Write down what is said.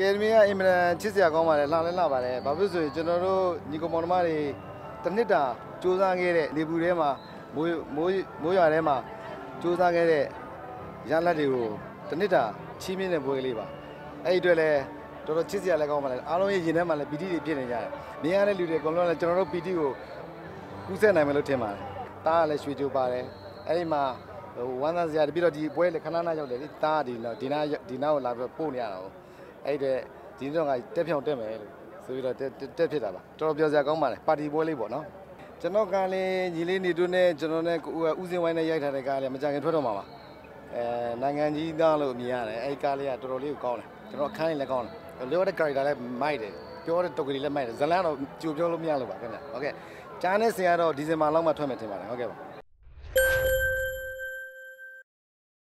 ကယ်မီကအင်မတန်ချစ်စရာကောင်းပါတယ်လှလဲလှပါတယ်ဘာဖြစ်ဆိုရင်ကျွန်တော်တို့ညီကောင်မောင်နှမတွေတစ်နှစ်တာစူးစမ်းခဲ့တဲ့လေပူထဲမှာမိုးရွာထဲမှာစူးစမ်းခဲ့တဲ့ရလတ်တွေကိုတစ်နှစ်တာချီးမြှင့်တဲ့ပွဲကလေးပါအဲ့ဒီအတွက်လည်းတော်တော်ချစ်စရာလည်းကောင်းပါတယ်အားလုံးရဲ့ရင်ထဲမှာလည်းပီတိတွေဖြစ်နေကြတယ်မြင်ရတဲ့လူတွေအကုန်လုံးလည်းကျွန်တော်တို့ပီတိကိုကူးစက်နိုင်မယ်လို့ထင်ပါတယ်တားကလည်းရွှေကြိုးပါတယ်အဲ့ဒီမှာဝမ်းသာစရာပြီးတော့ဒီပွဲလေခဏနာရောက်တယ်လေတားဒီနာကိုလာပြီးပို့နေရတာဟုတ်အဲ့ဒီဒီတော့ကတက်ဖြောင်းတက်မယ်လို့ဆိုပြီးတော့တက်ဖြစ်တာပါတော်တော်ပြောစရာကောင်းပါတယ်ပါတီပွဲလေးပေါ့နော်ကျွန်တော်ကလည်းညီလေးနေတို့နဲ့ကျွန်တော်နဲ့ဦးစင်ဝိုင်းနဲ့ရိုက်ထားတဲ့ကားလေးမကြခင်ထွက်တော့မှာပါနိုင်ငံကြီးသားလို့မြင်ရတယ်အဲ့ဒီကားလေးကတော်တော်လေးကိုကောင်းတယ်ကျွန်တော်အခန်းလေးလည်းကောင်းတယ်လျော်တဲ့ character လည်းမိုက်တယ်ပြောတဲ့တုတ်ကလေးလည်းမိုက်တယ်ဇလန်းတော့ကြိုပြောလို့မရလို့ပါခင်ဗျဟုတ်ကဲ့ကြားနေစင်ကတော့ဒီဇင်ဘာလောက်မှထွက်မယ်ထင်ပါတယ်ဟုတ်ကဲ့ပါ